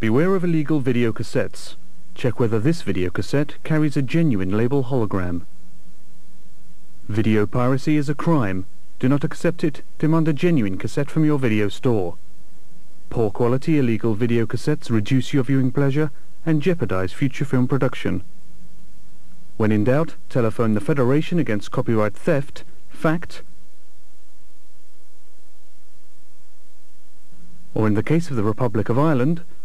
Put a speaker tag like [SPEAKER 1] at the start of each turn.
[SPEAKER 1] Beware of illegal video cassettes. Check whether this video cassette carries a genuine label hologram. Video piracy is a crime. Do not accept it. Demand a genuine cassette from your video store. Poor quality illegal video cassettes reduce your viewing pleasure and jeopardize future film production. When in doubt, telephone the Federation Against Copyright Theft, FACT, or in the case of the Republic of Ireland,